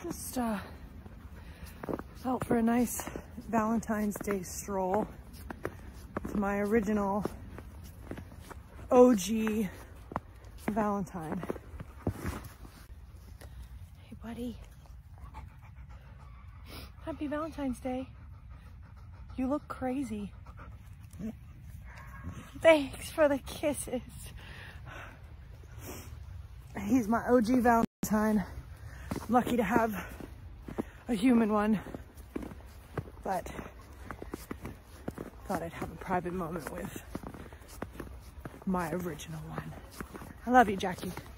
Just out for a nice Valentine's Day stroll with my original OG Valentine. Hey buddy, happy Valentine's Day. You look crazy. Thanks for the kisses. He's my OG Valentine. I'm lucky to have a human one, but thought I'd have a private moment with my original one. I love you, Jackie.